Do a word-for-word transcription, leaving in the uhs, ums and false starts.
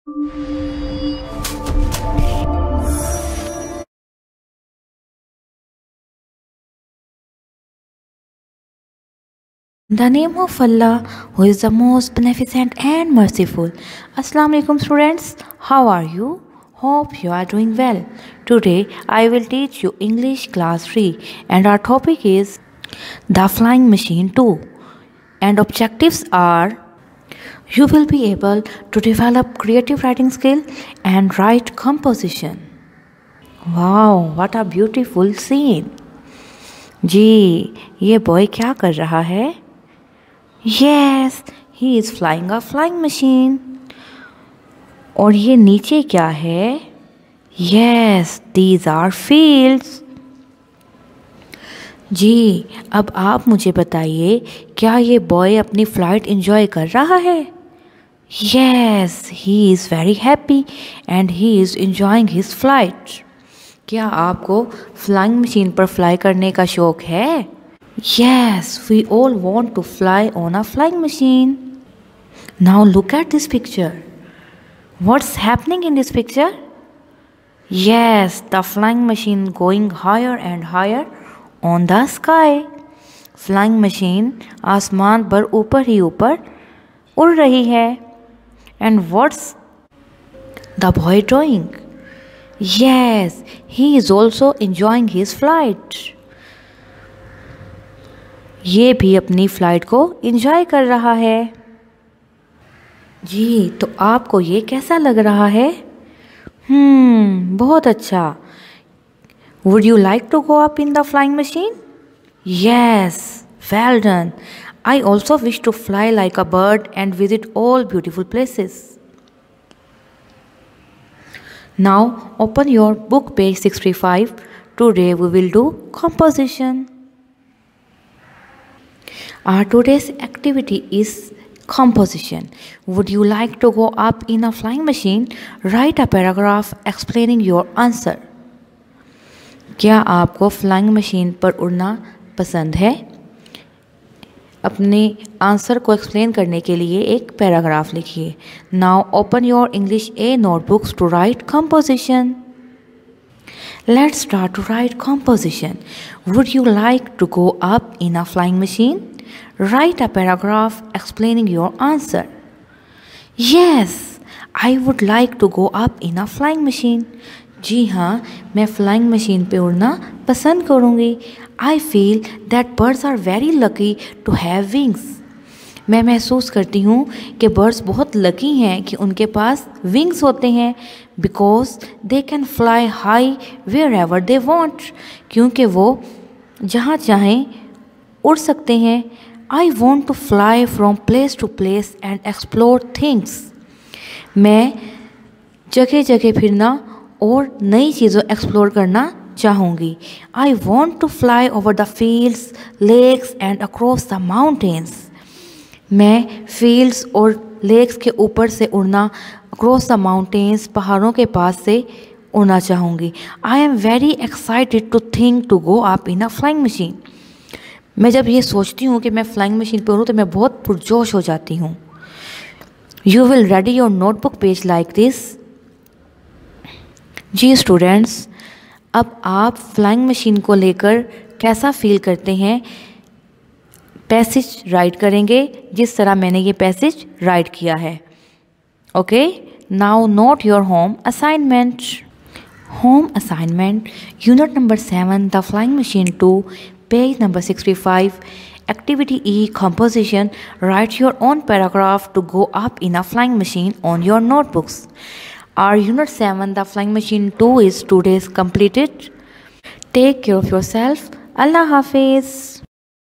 In the name of Allah, who is the most beneficent and merciful. Assalamu alaikum students, how are you? Hope you are doing well. Today I will teach you English class three and our topic is the flying machine two. And objectives are you will be able to develop creative writing skill and write composition. Wow, what a beautiful scene. जी, ये boy क्या कर रहा है? Yes, he is flying a flying machine. और ये नीचे क्या है? Yes, these are fields. जी, अब आप मुझे बताइए, क्या ये बॉय अपनी फ्लाइट एंजॉय कर रहा है? Yes, he is very happy and he is enjoying his flight. क्या आपको फ्लाइंग मशीन पर फ्लाई करने का शौक है? Yes, we all want to fly on a flying machine. Now look at this picture. What's happening in this picture? Yes, the flying machine going higher and higher on the sky. Flying machine आसमान पर ऊपर ही ऊपर उड़ रही है. And what's the boy doing? Yes, he is also enjoying his flight. ये भी अपनी फ्लाइट को एंजॉय कर रहा है. जी, तो आपको ये कैसा लग रहा है? हम्म बहुत अच्छा. Would you like to go up in the flying machine? Yes, well done. I also wish to fly like a bird and visit all beautiful places. Now open your book page sixty-five. Today we will do composition. Our today's activity is composition. Would you like to go up in a flying machine? Write a paragraph explaining your answer. क्या आपको flying machine पर उड़ना पसंद है? अपने answer को explain करने के लिए एक पैराग्राफ लिखिए. Now open your English a notebooks to write composition. Let's start to write composition. Would you like to go up in a flying machine? Write a paragraph explaining your answer. Yes, I would like to go up in a flying machine. जी हाँ, मैं flying machine पे उड़ना पसंद करूँगी. I feel that birds are very lucky to have wings. मैं महसूस करती हूँ कि बर्ड्स बहुत लकी हैं कि उनके पास विंग्स होते हैं. Because they can fly high wherever they want. क्योंकि वो जहाँ चाहें उड़ सकते हैं. I want to fly from place to place and explore things. मैं जगह जगह फिरना और नई चीज़ों एक्सप्लोर करना चाहूँगी. I want to fly over the fields, lakes and across the mountains. मैं फील्ड्स और लेक्स के ऊपर से उड़ना, अक्रॉस द माउंटेन्स, पहाड़ों के पास से उड़ना चाहूँगी. I am very excited to think to go up in a flying machine. मैं जब ये सोचती हूँ कि मैं फ्लाइंग मशीन पर उड़ूँ तो मैं बहुत पुरजोश हो जाती हूँ. You will ready your notebook page like this. जी स्टूडेंट्स, अब आप फ्लाइंग मशीन को लेकर कैसा फील करते हैं? पैसेज राइट करेंगे जिस तरह मैंने ये पैसेज राइट किया है. Okay, now note your home assignment. Home assignment, unit number seven, the flying machine two, page number sixty five. Activity E, composition. Write your own paragraph to go up in a flying machine on your notebooks. Our unit seven, the flying machine two, is today's completed. Take care of yourself. Allah Hafiz.